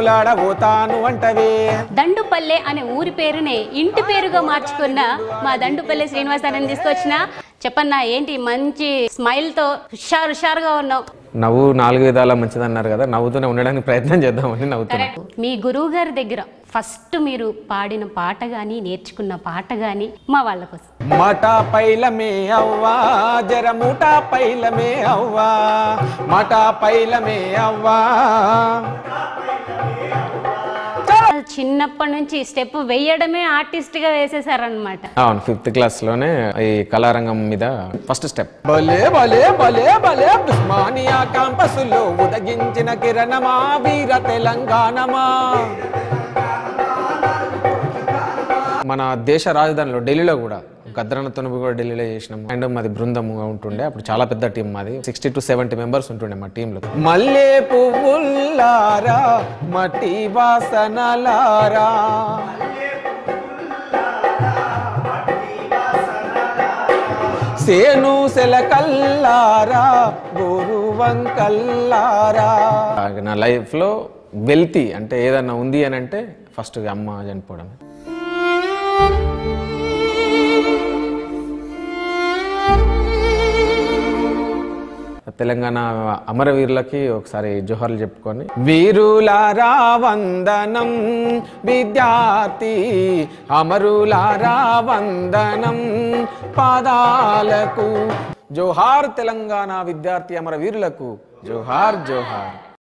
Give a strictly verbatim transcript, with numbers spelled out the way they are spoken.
దండులాడబోతాను అంటవే. దండుపల్లె అనే ఊరి పేరునే ఇంటి పేరుగా మార్చుకున్న మా దండుపల్లె శ్రీనివాసాన్ని తీసుకొచ్చిన. చెప్పన్నా ఏంటి మంచి స్మైల్ తో హుషారు హుషారుగా ఉన్నావు? నవ్వు నాలుగు విధాల మంచిదన్నారు కదా, నవ్వుతూనే ఉండడానికి ప్రయత్నం చేద్దామని నవ్వుతున్నా. మీ గురువు గారి దగ్గర ఫస్ట్ మీరు పాడిన పాట గాని నేర్చుకున్న పాట గాని మా వాళ్ళ కోసం. మటా పైలమే అవ్వా జర ముఠా పైలమే అవ్వా, మటా పైలమే అవ్వా. చిన్నప్పటి నుంచి స్టెప్ వేయడమే ఆర్టిస్ట్ గా వేసేసారనమాట. అవును, ఫిఫ్త్ క్లాస్ లోనే ఈ కళారంగం మీద ఫస్ట్ స్టెప్. భలే భలే భలే భలే ఉస్మానియా క్యాంపస్ లో ఉదగించిన కిరణమా వీర తెలంగాణమా. మన దేశ రాజధానిలో ఢిల్లీలో కూడా గద్రన్నతో కూడా ఢిల్లీలో చేసినాం. అండ్ మాది బృందముగా ఉంటుండే, అప్పుడు చాలా పెద్ద టీం మాది, సిక్స్టీ టు సెవెంటీ మెంబర్స్ ఉంటుండే మా టీంలో. మల్లె పువ్వుల్లారా మట్టి వాసనలారా, సేను సెలకల్లారా గోరు వంకల్లారా. నా లైఫ్లో వెల్తీ అంటే ఏదన్నా ఉంది అని అంటే ఫస్ట్ అమ్మ చనిపోవడం. తెలంగాణ అమరవీరులకి ఒకసారి జోహార్లు చెప్పుకొని. వీరులారా వందనం విద్యార్థి అమరులారా వందనం పాదాలకు జోహార్. తెలంగాణ విద్యార్థి అమరవీరులకు జోహార్ జోహార్.